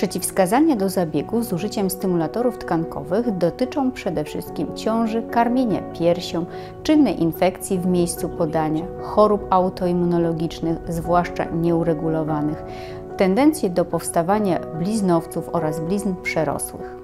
Przeciwwskazania do zabiegu z użyciem stymulatorów tkankowych dotyczą przede wszystkim ciąży, karmienia piersią, czynnej infekcji w miejscu podania, chorób autoimmunologicznych, zwłaszcza nieuregulowanych, tendencje do powstawania bliznowców oraz blizn przerosłych.